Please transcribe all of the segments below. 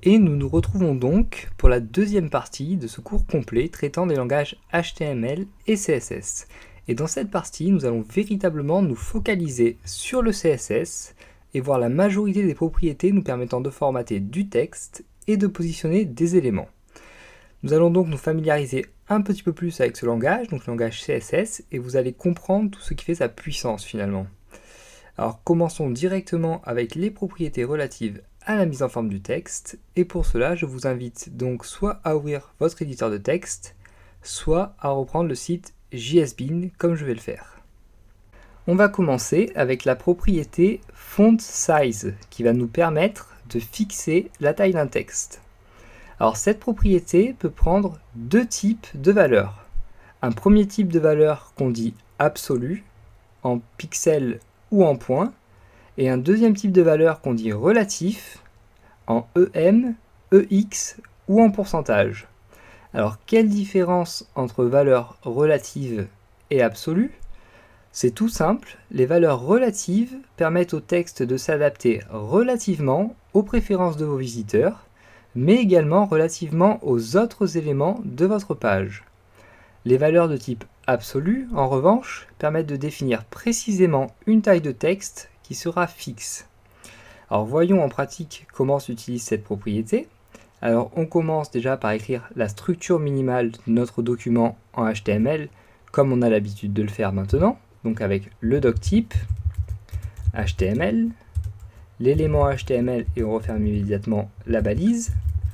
Et nous nous retrouvons donc pour la deuxième partie de ce cours complet traitant des langages HTML et CSS. Et dans cette partie, nous allons véritablement nous focaliser sur le CSS et voir la majorité des propriétés nous permettant de formater du texte et de positionner des éléments. Nous allons donc nous familiariser un petit peu plus avec ce langage, donc le langage CSS, et vous allez comprendre tout ce qui fait sa puissance finalement. Alors commençons directement avec les propriétés relatives à la mise en forme du texte, et pour cela je vous invite donc soit à ouvrir votre éditeur de texte, soit à reprendre le site JSBin comme je vais le faire. On va commencer avec la propriété font size qui va nous permettre de fixer la taille d'un texte. Alors cette propriété peut prendre deux types de valeurs. Un premier type de valeur qu'on dit absolu, en pixels ou en points, et un deuxième type de valeur qu'on dit relatif, en EM, EX ou en pourcentage. Alors quelle différence entre valeurs relatives et absolues? C'est tout simple, les valeurs relatives permettent au texte de s'adapter relativement aux préférences de vos visiteurs, mais également relativement aux autres éléments de votre page. Les valeurs de type absolu, en revanche, permettent de définir précisément une taille de texte qui sera fixe. Alors voyons en pratique comment s'utilise cette propriété. Alors on commence déjà par écrire la structure minimale de notre document en HTML, comme on a l'habitude de le faire maintenant, donc avec le doctype, HTML, l'élément HTML et on referme immédiatement la balise.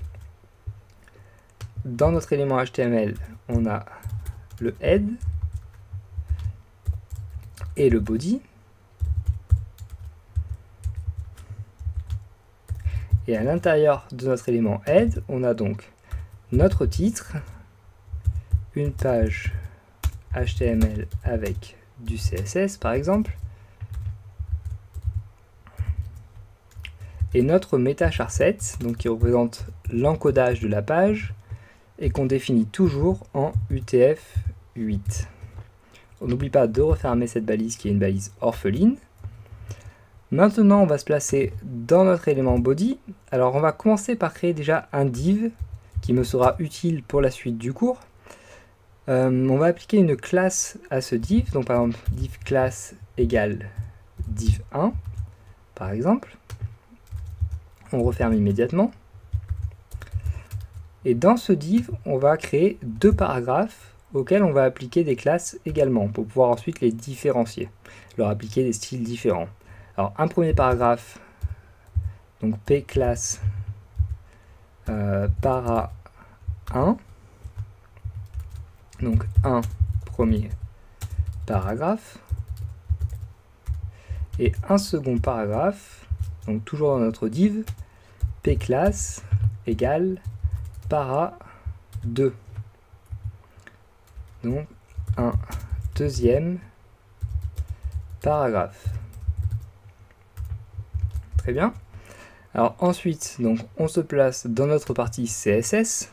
Dans notre élément HTML, on a le head et le body. Et à l'intérieur de notre élément head, on a donc notre titre, une page HTML avec du CSS par exemple, et notre meta-charset, donc qui représente l'encodage de la page, et qu'on définit toujours en UTF-8. On n'oublie pas de refermer cette balise qui est une balise orpheline. Maintenant, on va se placer dans notre élément body. Alors, on va commencer par créer déjà un div qui me sera utile pour la suite du cours. On va appliquer une classe à ce div. Donc, par exemple, div class égale div1, par exemple. On referme immédiatement. Et dans ce div, on va créer deux paragraphes auxquels on va appliquer des classes également pour pouvoir ensuite les différencier, leur appliquer des styles différents. Alors un premier paragraphe, donc pclass para 1, donc un premier paragraphe, et un second paragraphe, donc toujours dans notre div, pclass égale para 2. Donc un deuxième paragraphe. Très bien. Alors ensuite, donc, on se place dans notre partie CSS.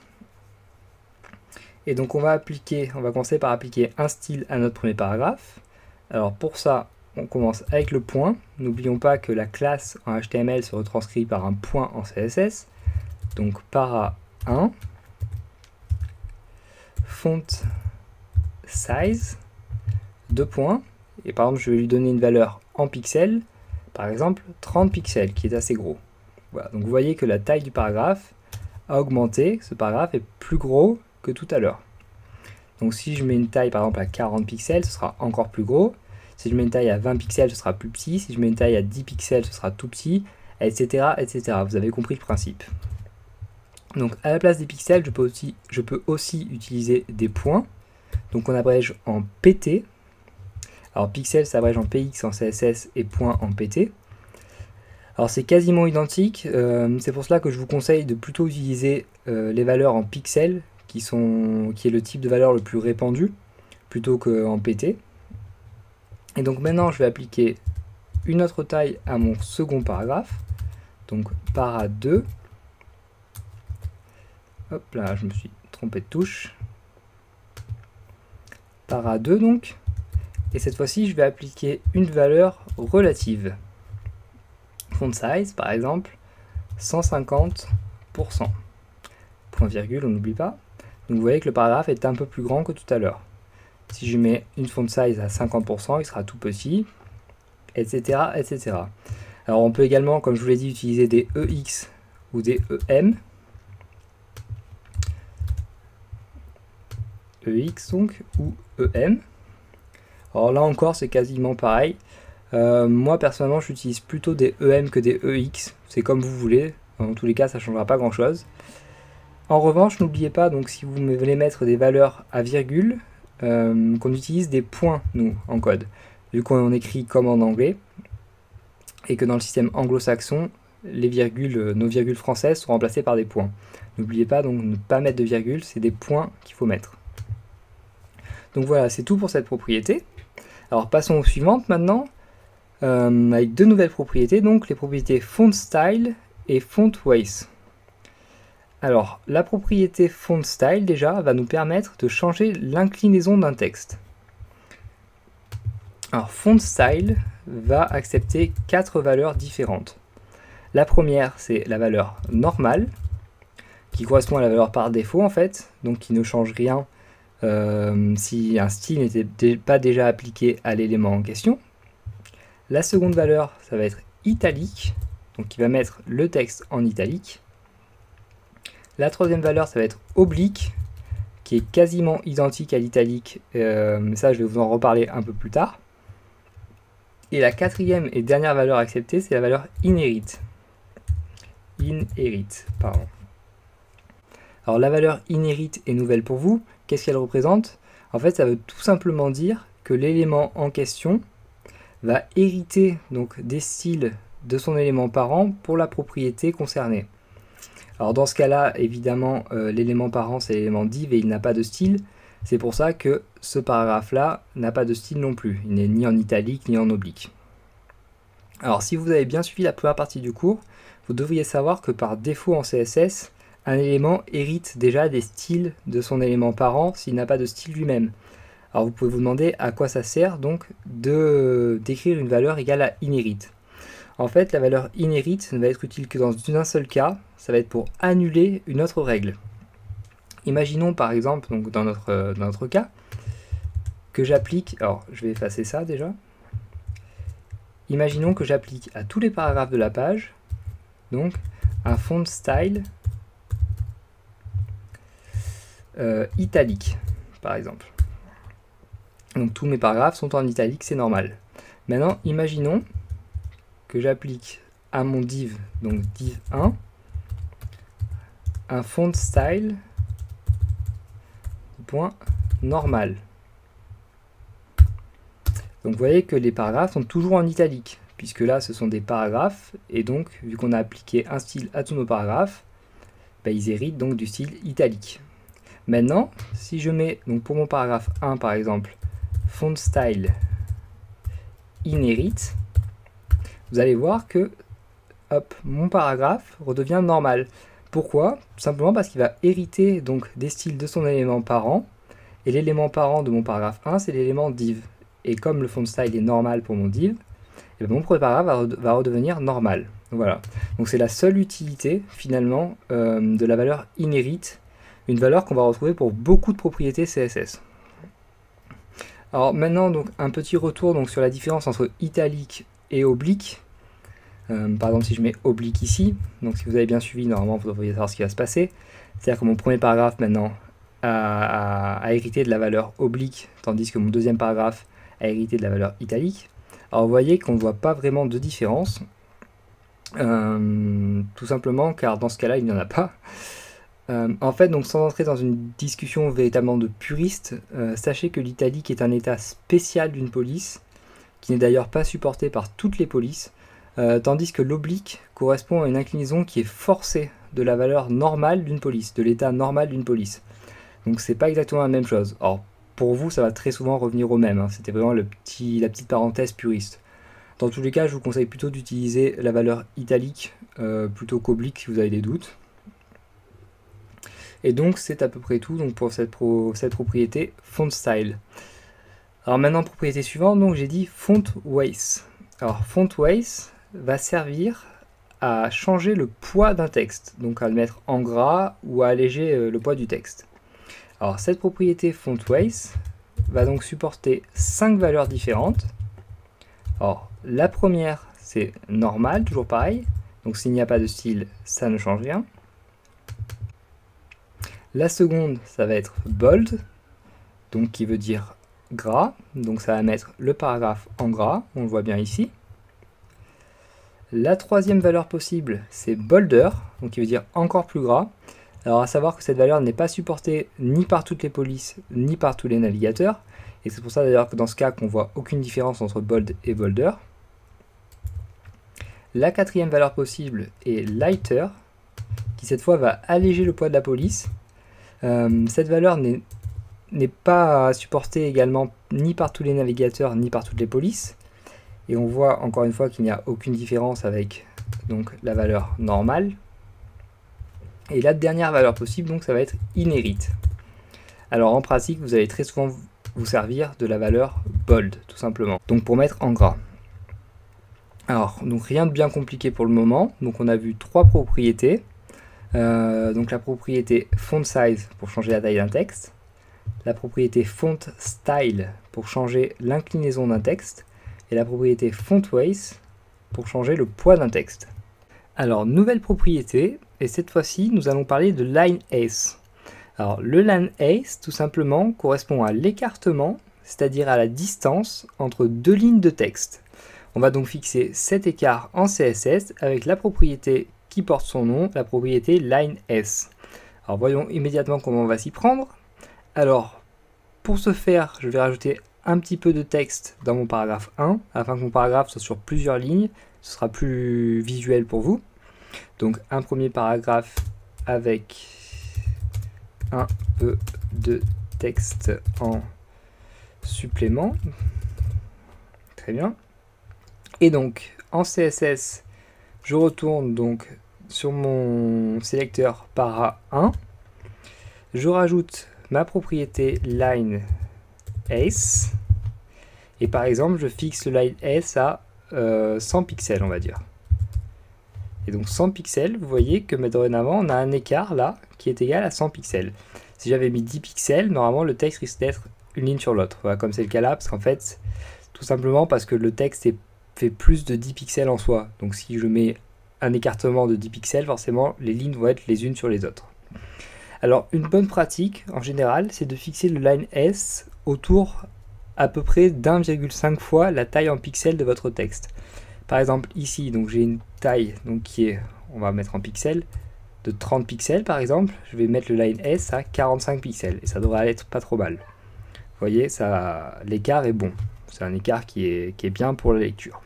Et donc on va commencer par appliquer un style à notre premier paragraphe. Alors pour ça, on commence avec le point. N'oublions pas que la classe en HTML se retranscrit par un point en CSS. Donc para 1, font size, 2 points. Et par exemple, je vais lui donner une valeur en pixels. Par exemple 30 pixels qui est assez gros. Voilà, donc vous voyez que la taille du paragraphe a augmenté, ce paragraphe est plus gros que tout à l'heure. Donc si je mets une taille par exemple à 40 pixels, ce sera encore plus gros. Si je mets une taille à 20 pixels, ce sera plus petit. Si je mets une taille à 10 pixels, ce sera tout petit, etc. etc. Vous avez compris le principe. Donc à la place des pixels, je peux aussi utiliser des points. Donc on abrège en PT. Alors pixel s'abrège en PX en CSS et point en PT. Alors c'est quasiment identique, c'est pour cela que je vous conseille de plutôt utiliser les valeurs en pixels qui est le type de valeur le plus répandu plutôt qu'en PT. Et donc maintenant je vais appliquer une autre taille à mon second paragraphe, donc para 2. Hop là, je me suis trompé de touche. Para 2 donc. Et cette fois-ci, je vais appliquer une valeur relative. Font size, par exemple, 150 Point virgule, on n'oublie pas. Donc vous voyez que le paragraphe est un peu plus grand que tout à l'heure. Si je mets une font size à 50%, il sera tout petit, etc., etc. Alors on peut également, comme je vous l'ai dit, utiliser des EX ou des EM. EX donc, ou EM. Alors là encore, c'est quasiment pareil. Moi personnellement, j'utilise plutôt des EM que des EX. C'est comme vous voulez. Dans tous les cas, ça ne changera pas grand chose. En revanche, n'oubliez pas, donc si vous voulez mettre des valeurs à virgule, qu'on utilise des points, nous, en code. Vu qu'on écrit comme en anglais, et que dans le système anglo-saxon, les virgules, nos virgules françaises sont remplacées par des points. N'oubliez pas donc ne pas mettre de virgule, c'est des points qu'il faut mettre. Donc voilà, c'est tout pour cette propriété. Alors passons aux suivantes maintenant, avec deux nouvelles propriétés, donc les propriétés font style et font weight. Alors, la propriété font style, déjà, va nous permettre de changer l'inclinaison d'un texte. Alors, font style va accepter 4 valeurs différentes. La première, c'est la valeur normale, qui correspond à la valeur par défaut, en fait, donc qui ne change rien si un style n'était pas déjà appliqué à l'élément en question. La seconde valeur, ça va être italique, donc qui va mettre le texte en italique. La troisième valeur, ça va être oblique, qui est quasiment identique à l'italique, mais ça je vais vous en reparler un peu plus tard. Et la quatrième et dernière valeur acceptée, c'est la valeur inherit. Pardon. Alors la valeur inherit est nouvelle pour vous. Qu'est-ce qu'elle représente? En fait, ça veut tout simplement dire que l'élément en question va hériter donc des styles de son élément parent pour la propriété concernée. Alors dans ce cas-là, évidemment, l'élément parent c'est l'élément div et il n'a pas de style. C'est pour ça que ce paragraphe-là n'a pas de style non plus. Il n'est ni en italique ni en oblique. Alors si vous avez bien suivi la première partie du cours, vous devriez savoir que par défaut en CSS, un élément hérite déjà des styles de son élément parent s'il n'a pas de style lui-même. Alors vous pouvez vous demander à quoi ça sert donc d'écrire une valeur égale à inherit. En fait, la valeur inherit ne va être utile que dans un seul cas, ça va être pour annuler une autre règle. Imaginons par exemple, donc dans notre cas, que j'applique, alors je vais effacer ça déjà, imaginons que j'applique à tous les paragraphes de la page, donc un font style italique, par exemple. Donc tous mes paragraphes sont en italique, c'est normal. Maintenant, imaginons que j'applique à mon div, donc div 1, un font style point normal. Donc vous voyez que les paragraphes sont toujours en italique, puisque là ce sont des paragraphes, et donc vu qu'on a appliqué un style à tous nos paragraphes, bah, ils héritent donc du style italique. Maintenant, si je mets donc pour mon paragraphe 1 par exemple, font style inherit, vous allez voir que hop, mon paragraphe redevient normal. Pourquoi? Tout simplement parce qu'il va hériter donc des styles de son élément parent, et l'élément parent de mon paragraphe 1 c'est l'élément div. Et comme le font style est normal pour mon div, et bien mon premier paragraphe va redevenir normal. Voilà. Donc c'est la seule utilité finalement de la valeur inherit, une valeur qu'on va retrouver pour beaucoup de propriétés CSS. Alors maintenant donc un petit retour donc sur la différence entre italique et oblique. Par exemple si je mets oblique ici, donc si vous avez bien suivi normalement vous devriez savoir ce qui va se passer. C'est-à-dire que mon premier paragraphe maintenant a hérité de la valeur oblique, tandis que mon deuxième paragraphe a hérité de la valeur italique. Alors vous voyez qu'on ne voit pas vraiment de différence, tout simplement car dans ce cas-là il n'y en a pas. En fait, donc sans entrer dans une discussion véritablement de puriste, sachez que l'italique est un état spécial d'une police, qui n'est d'ailleurs pas supporté par toutes les polices, tandis que l'oblique correspond à une inclinaison qui est forcée de la valeur normale d'une police, de l'état normal d'une police. Donc c'est pas exactement la même chose. Or, pour vous, ça va très souvent revenir au même, hein. C'était vraiment la petite parenthèse puriste. Dans tous les cas, je vous conseille plutôt d'utiliser la valeur italique plutôt qu'oblique si vous avez des doutes. Et donc c'est à peu près tout donc, pour cette propriété font style. Alors maintenant propriété suivante, donc j'ai dit font weight. Alors font weight va servir à changer le poids d'un texte, donc à le mettre en gras ou à alléger le poids du texte. Alors cette propriété FontWeight va donc supporter 5 valeurs différentes. Alors la première c'est normal, toujours pareil, donc s'il n'y a pas de style, ça ne change rien. La seconde, ça va être bold, donc qui veut dire gras, donc ça va mettre le paragraphe en gras, on le voit bien ici. La troisième valeur possible, c'est bolder, donc qui veut dire encore plus gras. Alors à savoir que cette valeur n'est pas supportée ni par toutes les polices, ni par tous les navigateurs, et c'est pour ça d'ailleurs que dans ce cas qu'on voit aucune différence entre bold et bolder. La quatrième valeur possible est lighter, qui cette fois va alléger le poids de la police. Cette valeur n'est pas supportée également ni par tous les navigateurs ni par toutes les polices. Et on voit encore une fois qu'il n'y a aucune différence avec donc, la valeur normale. Et la dernière valeur possible, donc, ça va être inherit. Alors en pratique, vous allez très souvent vous servir de la valeur bold, tout simplement. Donc pour mettre en gras. Alors, donc rien de bien compliqué pour le moment. Donc on a vu 3 propriétés. Donc la propriété font size pour changer la taille d'un texte, la propriété font style pour changer l'inclinaison d'un texte, et la propriété font weight pour changer le poids d'un texte. Alors nouvelle propriété, et cette fois-ci nous allons parler de line ace. Alors le line ace tout simplement correspond à l'écartement, c'est-à-dire à la distance entre 2 lignes de texte. On va donc fixer cet écart en CSS avec la propriété qui porte son nom, la propriété line_s. Alors voyons immédiatement comment on va s'y prendre. Alors pour ce faire, je vais rajouter un petit peu de texte dans mon paragraphe 1, afin que mon paragraphe soit sur plusieurs lignes, ce sera plus visuel pour vous. Donc un premier paragraphe avec un peu de texte en supplément. Très bien. Et donc en CSS, je retourne donc sur mon sélecteur para 1, je rajoute ma propriété line ace, et par exemple je fixe le line ace à 100 pixels on va dire. Et donc 100 pixels, vous voyez que dorénavant on a un écart là qui est égal à 100 pixels. Si j'avais mis 10 pixels, normalement le texte risque d'être une ligne sur l'autre, voilà, comme c'est le cas là, parce qu'en fait, tout simplement parce que le texte fait plus de 10 pixels en soi. Donc si je mets un écartement de 10 pixels, forcément les lignes vont être les unes sur les autres. Alors une bonne pratique en général, c'est de fixer le line S autour à peu près d'1,5 fois la taille en pixels de votre texte. Par exemple ici, donc j'ai une taille donc qui est, on va mettre en pixels, de 30 pixels par exemple, je vais mettre le line S à 45 pixels et ça devrait être pas trop mal. Vous voyez, l'écart est bon, c'est un écart qui est bien pour la lecture.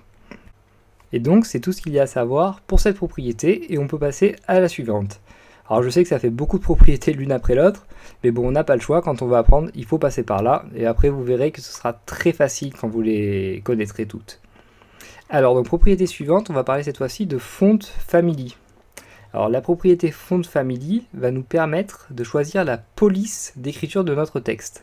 Et donc c'est tout ce qu'il y a à savoir pour cette propriété et on peut passer à la suivante. Alors je sais que ça fait beaucoup de propriétés l'une après l'autre, mais bon on n'a pas le choix, quand on va apprendre il faut passer par là et après vous verrez que ce sera très facile quand vous les connaîtrez toutes. Alors donc propriété suivante, on va parler cette fois-ci de font family. Alors la propriété font family va nous permettre de choisir la police d'écriture de notre texte.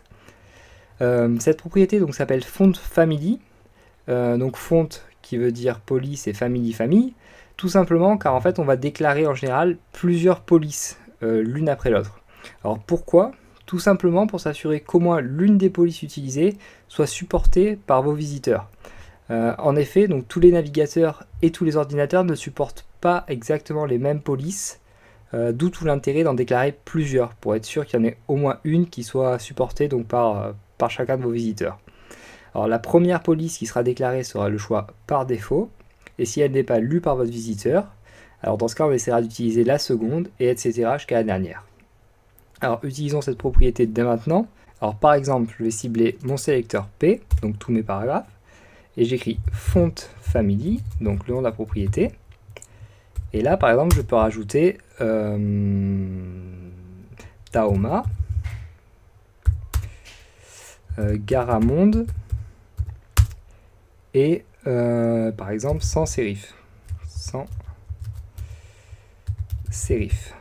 Cette propriété donc s'appelle font family, donc font qui veut dire police et family famille, tout simplement car en fait on va déclarer en général plusieurs polices l'une après l'autre. Alors pourquoi? Tout simplement pour s'assurer qu'au moins l'une des polices utilisées soit supportée par vos visiteurs. En effet, donc tous les navigateurs et tous les ordinateurs ne supportent pas exactement les mêmes polices, d'où tout l'intérêt d'en déclarer plusieurs pour être sûr qu'il y en ait au moins une qui soit supportée donc par chacun de vos visiteurs. Alors la première police qui sera déclarée sera le choix par défaut, et si elle n'est pas lue par votre visiteur, alors dans ce cas on essaiera d'utiliser la seconde, et etc. jusqu'à la dernière. Alors utilisons cette propriété dès maintenant. Alors par exemple, je vais cibler mon sélecteur P, donc tous mes paragraphes, et j'écris font family, donc le nom de la propriété. Et là par exemple je peux rajouter Tahoma, Garamonde, et par exemple sans sérif. Sans sérif.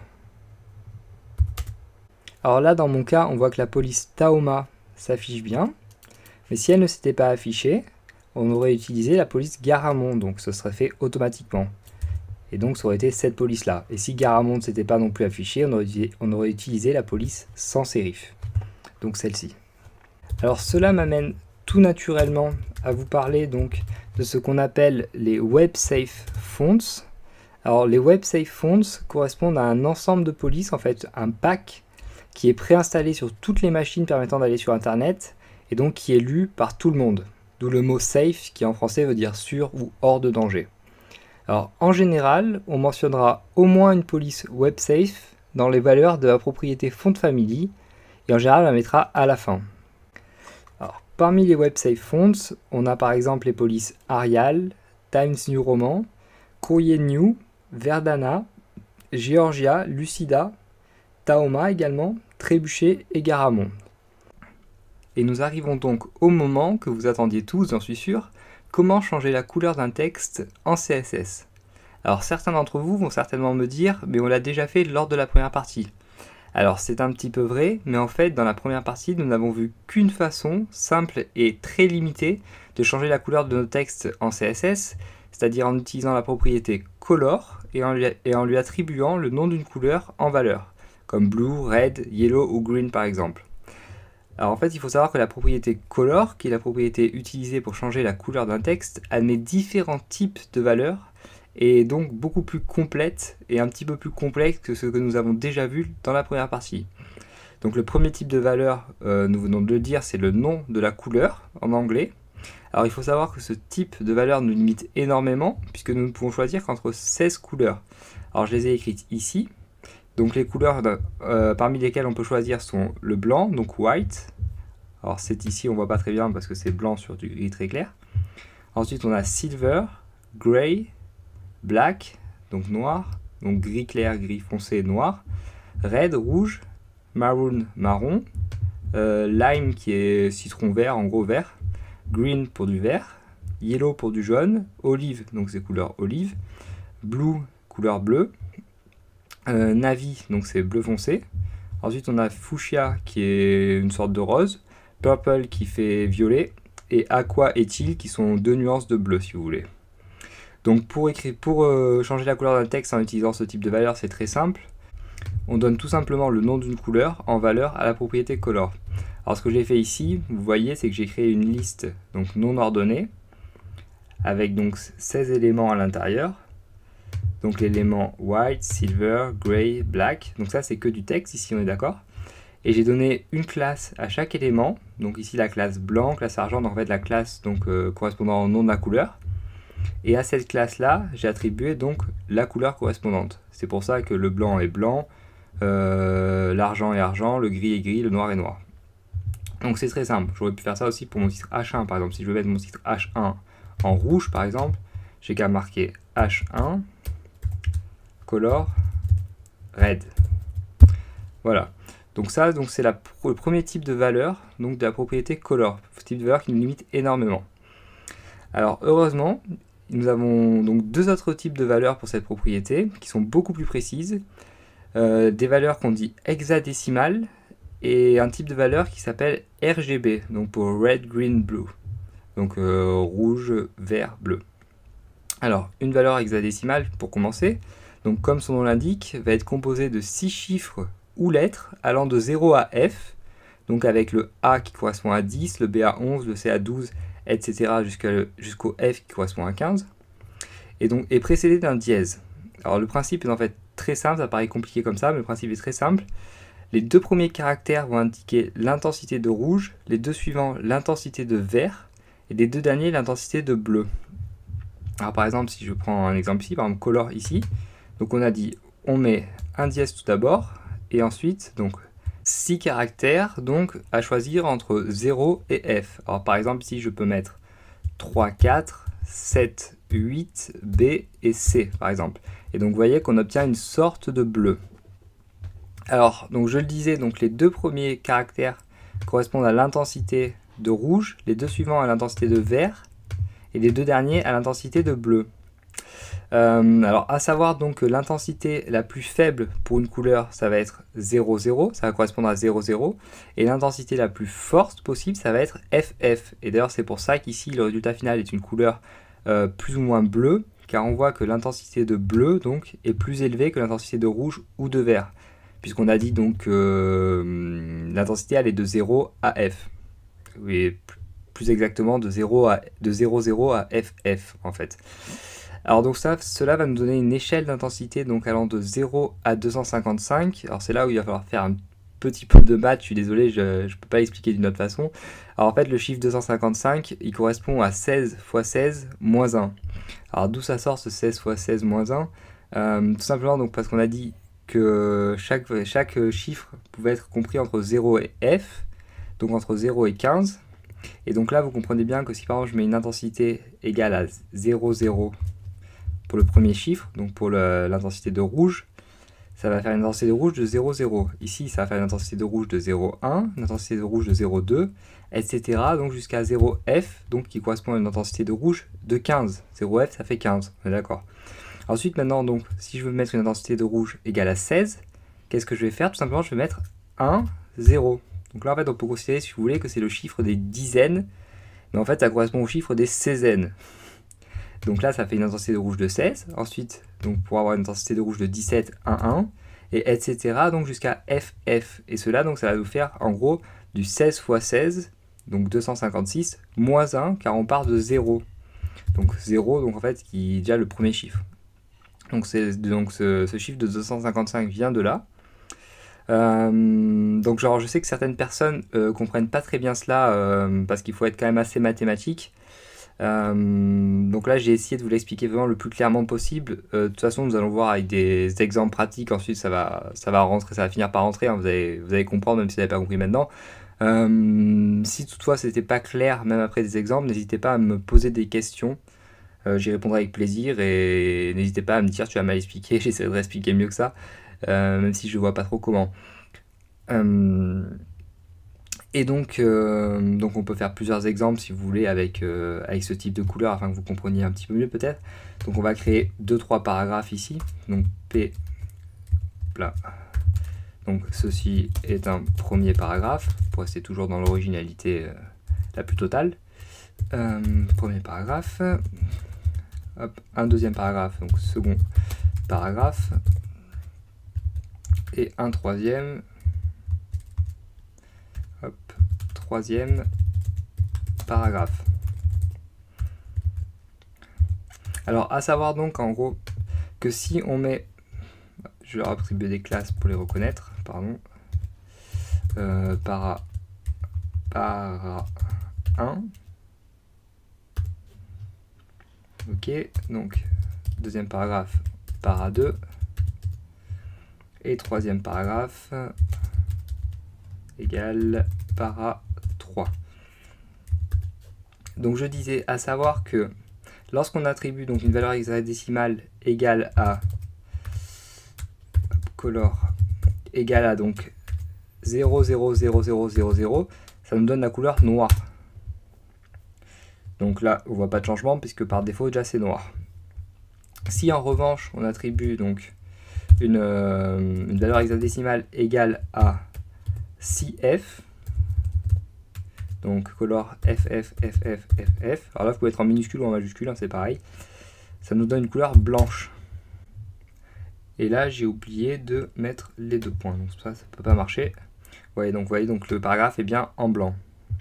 Alors là dans mon cas on voit que la police Tahoma s'affiche bien, mais si elle ne s'était pas affichée, on aurait utilisé la police Garamond, donc ce serait fait automatiquement. Et donc ça aurait été cette police-là. Et si Garamond ne s'était pas non plus affiché, on aurait utilisé la police sans sérif. Donc celle-ci. Alors cela m'amène tout naturellement à vous parler donc de ce qu'on appelle les WebSafe Fonts. Alors les WebSafe Fonts correspondent à un ensemble de polices, en fait un pack qui est préinstallé sur toutes les machines permettant d'aller sur internet et donc qui est lu par tout le monde. D'où le mot safe qui en français veut dire sûr ou hors de danger. Alors en général, on mentionnera au moins une police WebSafe dans les valeurs de la propriété Font Family et en général on la mettra à la fin. Alors, parmi les WebSafe Fonts, on a par exemple les polices Arial, Times New Roman, Courrier New, Verdana, Georgia, Lucida, Tahoma également, Trébuchet et Garamond. Et nous arrivons donc au moment que vous attendiez tous, j'en suis sûr, comment changer la couleur d'un texte en CSS. Alors certains d'entre vous vont certainement me dire, mais on l'a déjà fait lors de la première partie. Alors c'est un petit peu vrai, mais en fait dans la première partie nous n'avons vu qu'une façon simple et très limitée de changer la couleur de nos textes en CSS, c'est-à-dire en utilisant la propriété color et en lui attribuant le nom d'une couleur en valeur, comme blue, red, yellow ou green par exemple. Alors en fait il faut savoir que la propriété color, qui est la propriété utilisée pour changer la couleur d'un texte, admet différents types de valeurs, et donc beaucoup plus complète et un petit peu plus complexe que ce que nous avons déjà vu dans la première partie. Donc le premier type de valeur, nous venons de le dire, c'est le nom de la couleur en anglais. Alors il faut savoir que ce type de valeur nous limite énormément puisque nous ne pouvons choisir qu'entre 16 couleurs. Alors je les ai écrites ici. Donc les couleurs parmi lesquelles on peut choisir sont le blanc, donc white. Alors c'est ici, on voit pas très bien parce que c'est blanc sur du gris très clair. Ensuite on a silver, grey, black, donc noir, donc gris clair, gris foncé, noir, red, rouge, maroon, marron, lime qui est citron vert, en gros vert, green pour du vert, yellow pour du jaune, olive, donc c'est couleur olive, blue, couleur bleue, navy, donc c'est bleu foncé, ensuite on a fuchsia qui est une sorte de rose, purple qui fait violet, et aqua et teal qui sont deux nuances de bleu si vous voulez. Donc pour changer la couleur d'un texte en utilisant ce type de valeur, c'est très simple. On donne tout simplement le nom d'une couleur en valeur à la propriété color. Alors ce que j'ai fait ici, vous voyez, c'est que j'ai créé une liste donc non ordonnée avec donc 16 éléments à l'intérieur. Donc l'élément white, silver, grey, black. Donc ça c'est que du texte, ici on est d'accord. Et j'ai donné une classe à chaque élément. Donc ici la classe blanc, classe argent, donc en fait la classe donc, correspondant au nom de la couleur. Et à cette classe-là, j'ai attribué donc la couleur correspondante. C'est pour ça que le blanc est blanc, l'argent est argent, le gris est gris, le noir est noir. Donc c'est très simple. J'aurais pu faire ça aussi pour mon titre H1 par exemple. Si je veux mettre mon titre H1 en rouge par exemple, j'ai qu'à marquer H1 color red. Voilà. Donc ça, c'est le premier type de valeur donc de la propriété color. Type de valeur qui nous limite énormément. Alors heureusement, nous avons donc deux autres types de valeurs pour cette propriété qui sont beaucoup plus précises. Des valeurs qu'on dit hexadécimales et un type de valeur qui s'appelle RGB, donc pour red, green, blue. Donc rouge, vert, bleu. Alors une valeur hexadécimale pour commencer, donc comme son nom l'indique, va être composée de 6 chiffres ou lettres allant de 0 à F, donc avec le A qui correspond à 10, le B à 11, le C à 12, etc. jusqu'au F qui correspond à 15, et donc est précédé d'un dièse. Alors le principe est en fait très simple, ça paraît compliqué comme ça, mais le principe est très simple. Les deux premiers caractères vont indiquer l'intensité de rouge, les deux suivants l'intensité de vert, et les deux derniers l'intensité de bleu. Alors par exemple, si je prends un exemple ici, par exemple color ici, donc on a dit, on met un dièse tout d'abord, et ensuite, donc 6 caractères donc à choisir entre 0 et F. Alors par exemple ici je peux mettre 3, 4, 7, 8, B et C par exemple. Et donc vous voyez qu'on obtient une sorte de bleu. Alors donc je le disais, donc les deux premiers caractères correspondent à l'intensité de rouge, les deux suivants à l'intensité de vert et les deux derniers à l'intensité de bleu. Alors à savoir donc que l'intensité la plus faible pour une couleur ça va être 0, 0, ça va correspondre à 0, 0, et l'intensité la plus forte possible ça va être FF, et d'ailleurs c'est pour ça qu'ici le résultat final est une couleur plus ou moins bleue, car on voit que l'intensité de bleu donc, est plus élevée que l'intensité de rouge ou de vert, puisqu'on a dit donc que l'intensité elle est de 0 à F. Oui, plus exactement de 0 à 0,0 à FF en fait. Alors donc cela va nous donner une échelle d'intensité donc allant de 0 à 255. Alors c'est là où il va falloir faire un petit peu de maths, je suis désolé, je ne peux pas l'expliquer d'une autre façon. Alors en fait le chiffre 255 il correspond à 16 fois 16 moins 1. Alors d'où ça sort ce 16 fois 16 moins 1 Tout simplement donc parce qu'on a dit que chaque chiffre pouvait être compris entre 0 et F, donc entre 0 et 15. Et donc là vous comprenez bien que si par exemple je mets une intensité égale à 0,0 pour le premier chiffre, donc pour l'intensité de rouge, ça va faire une intensité de rouge de 0,0. Ici, ça va faire une intensité de rouge de 0,1, une intensité de rouge de 0,2, etc. Donc jusqu'à 0F, donc qui correspond à une intensité de rouge de 15. 0F, ça fait 15, on est d'accord. Ensuite, maintenant, donc, si je veux mettre une intensité de rouge égale à 16, qu'est-ce que je vais faire? Tout simplement, je vais mettre 1, 0. Donc là, en fait, on peut considérer, si vous voulez, que c'est le chiffre des dizaines, mais en fait, ça correspond au chiffre des seizaines. Donc là, ça fait une intensité de rouge de 16. Ensuite, donc pour avoir une intensité de rouge de 17, 1, 1, et etc. Donc jusqu'à FF. Et cela, donc, ça va nous faire en gros du 16 fois 16, donc 256, moins 1, car on part de 0. Donc 0, donc en fait, qui est déjà le premier chiffre. Donc ce chiffre de 255 vient de là. Donc genre, je sais que certaines personnes comprennent pas très bien cela, parce qu'il faut être quand même assez mathématique. Donc là j'ai essayé de vous l'expliquer vraiment le plus clairement possible. De toute façon nous allons voir avec des exemples pratiques, ensuite ça va finir par rentrer, hein. Vous allez comprendre même si vous n'avez pas compris maintenant. Si toutefois c'était pas clair même après des exemples, n'hésitez pas à me poser des questions, j'y répondrai avec plaisir, et n'hésitez pas à me dire tu as mal expliqué, j'essaierai de réexpliquer mieux que ça, même si je vois pas trop comment. Et donc on peut faire plusieurs exemples si vous voulez avec ce type de couleur afin que vous compreniez un petit peu mieux peut-être. Donc on va créer 2-3 paragraphes ici. Donc P là. Donc ceci est un premier paragraphe pour rester toujours dans l'originalité la plus totale. Premier paragraphe. Hop, un deuxième paragraphe, donc second paragraphe. Et un troisième. Hop, troisième paragraphe. Alors à savoir donc en gros que si on met, je vais leur attribuer des classes pour les reconnaître, pardon, para 1, ok, donc deuxième paragraphe para 2, et troisième paragraphe égale para 3. Donc je disais à savoir que lorsqu'on attribue donc une valeur hexadécimale égale à color égale à donc 0,00000, ça nous donne la couleur noire. Donc là on voit pas de changement puisque par défaut déjà c'est noir. Si en revanche on attribue donc une valeur hexadécimale égale à 6F, donc color FF, FF, FF. Alors là, vous pouvez être en minuscule ou en majuscule, hein, c'est pareil. Ça nous donne une couleur blanche. Et là, j'ai oublié de mettre les 2 points, donc ça peut pas marcher. Ouais, donc vous voyez, donc le paragraphe est bien en blanc.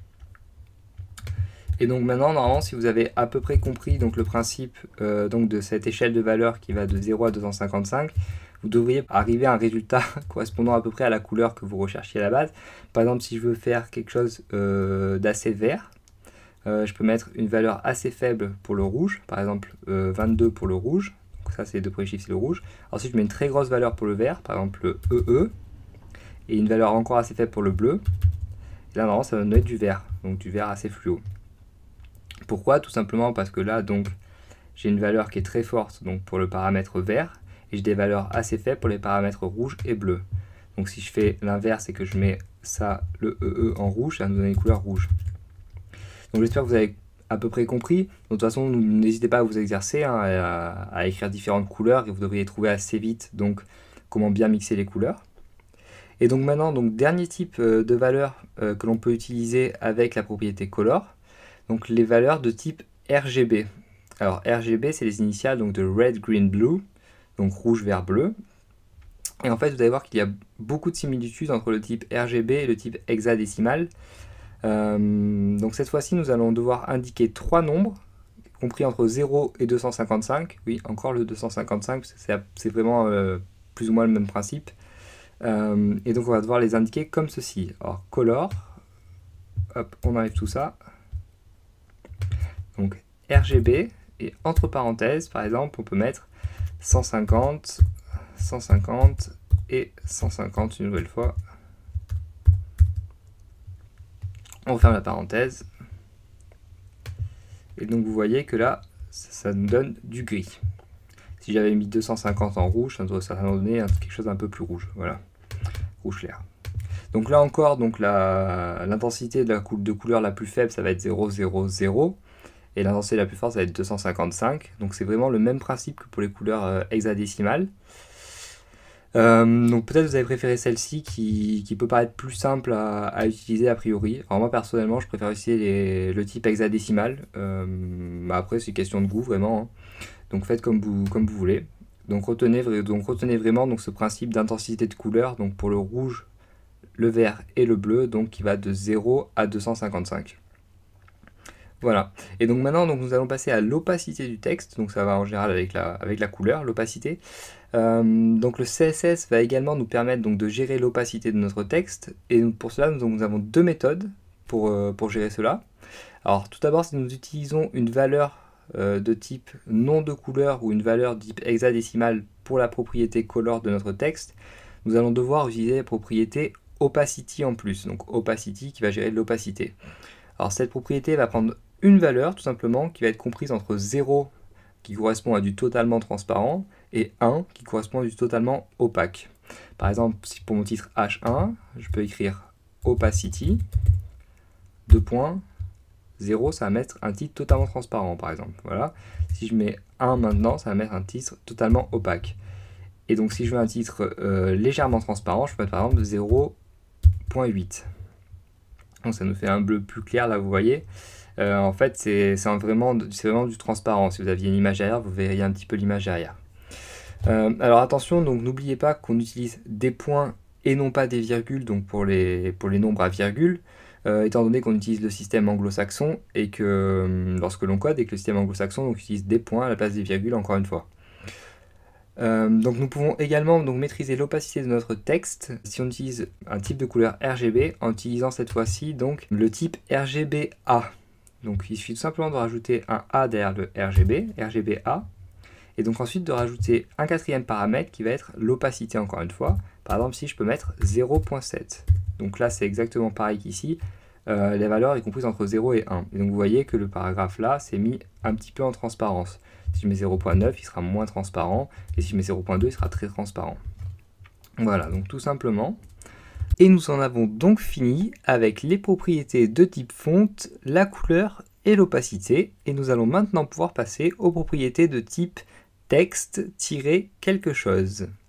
Et donc maintenant, normalement, si vous avez à peu près compris donc le principe donc de cette échelle de valeur qui va de 0 à 255, vous devriez arriver à un résultat correspondant à peu près à la couleur que vous recherchiez à la base. Par exemple, si je veux faire quelque chose d'assez vert, je peux mettre une valeur assez faible pour le rouge, par exemple 22 pour le rouge, donc ça c'est les 2 premiers chiffres, c'est le rouge. Ensuite je mets une très grosse valeur pour le vert, par exemple EE, et une valeur encore assez faible pour le bleu. Et là normalement ça va nous donner du vert, donc du vert assez fluo. Pourquoi? Tout simplement parce que là donc j'ai une valeur qui est très forte donc pour le paramètre vert, et j'ai des valeurs assez faibles pour les paramètres rouge et bleu. Donc si je fais l'inverse et que je mets ça, le EE en rouge, ça va nous donner une couleur rouge. Donc j'espère que vous avez à peu près compris. Donc, de toute façon, n'hésitez pas à vous exercer, hein, à écrire différentes couleurs, et vous devriez trouver assez vite donc comment bien mixer les couleurs. Et donc maintenant, donc, dernier type de valeur que l'on peut utiliser avec la propriété color, donc les valeurs de type RGB. Alors RGB, c'est les initiales donc de Red, Green, Blue, donc rouge, vert, bleu. Et en fait, vous allez voir qu'il y a beaucoup de similitudes entre le type RGB et le type hexadécimal. Donc cette fois-ci, nous allons devoir indiquer 3 nombres, compris entre 0 et 255. Oui, encore le 255, c'est vraiment plus ou moins le même principe. Et donc on va devoir les indiquer comme ceci. Alors color, hop, on enlève tout ça. Donc RGB, et entre parenthèses, par exemple, on peut mettre 150, 150 et 150 une nouvelle fois. On ferme la parenthèse. Et donc vous voyez que là, ça nous donne du gris. Si j'avais mis 250 en rouge, ça doit certainement donner quelque chose d'un peu plus rouge. Voilà, rouge clair. Donc là encore, l'intensité de couleur la plus faible, ça va être 0, 0, 0. Et l'intensité la plus forte, ça va être 255. Donc c'est vraiment le même principe que pour les couleurs hexadécimales. Donc peut-être vous avez préféré celle-ci qui peut paraître plus simple à utiliser a priori. Alors moi personnellement je préfère utiliser le type hexadécimal. Après c'est question de goût vraiment. Hein. Donc faites comme vous voulez. Donc retenez vraiment donc, ce principe d'intensité de couleur. Donc pour le rouge, le vert et le bleu, donc qui va de 0 à 255. Voilà, et donc maintenant nous allons passer à l'opacité du texte, donc ça va en général avec la couleur, l'opacité. Donc le CSS va également nous permettre donc, de gérer l'opacité de notre texte, et pour cela nous avons 2 méthodes pour gérer cela. Alors tout d'abord, si nous utilisons une valeur de type nom de couleur ou une valeur de type hexadécimal pour la propriété color de notre texte, nous allons devoir utiliser la propriété opacity en plus, donc opacity qui va gérer l'opacité. Alors cette propriété va prendre une valeur tout simplement qui va être comprise entre 0 qui correspond à du totalement transparent et 1 qui correspond à du totalement opaque. Par exemple, si pour mon titre H1, je peux écrire opacity, 2.0, ça va mettre un titre totalement transparent par exemple. Voilà. Si je mets 1 maintenant, ça va mettre un titre totalement opaque. Et donc si je veux un titre légèrement transparent, je peux mettre par exemple 0.8. Donc ça nous fait un bleu plus clair là, vous voyez. En fait, c'est vraiment du transparent. Si vous aviez une image derrière, vous verriez un petit peu l'image derrière. Alors attention, donc n'oubliez pas qu'on utilise des points et non pas des virgules, donc pour les nombres à virgule, étant donné qu'on utilise le système anglo-saxon et que lorsque l'on code et que le système anglo-saxon utilise des points à la place des virgules, encore une fois. Donc nous pouvons également maîtriser l'opacité de notre texte si on utilise un type de couleur RGB en utilisant cette fois-ci donc le type RGBA. Donc il suffit tout simplement de rajouter un A derrière le RGBA, et donc ensuite de rajouter un 4e paramètre qui va être l'opacité encore une fois. Par exemple si je peux mettre 0.7. Donc là c'est exactement pareil qu'ici, la valeur est comprise entre 0 et 1. Et donc vous voyez que le paragraphe là s'est mis un petit peu en transparence. Si je mets 0.9, il sera moins transparent, et si je mets 0.2, il sera très transparent. Voilà, donc tout simplement. Et nous en avons donc fini avec les propriétés de type fonte, la couleur et l'opacité. Et nous allons maintenant pouvoir passer aux propriétés de type texte-quelque chose.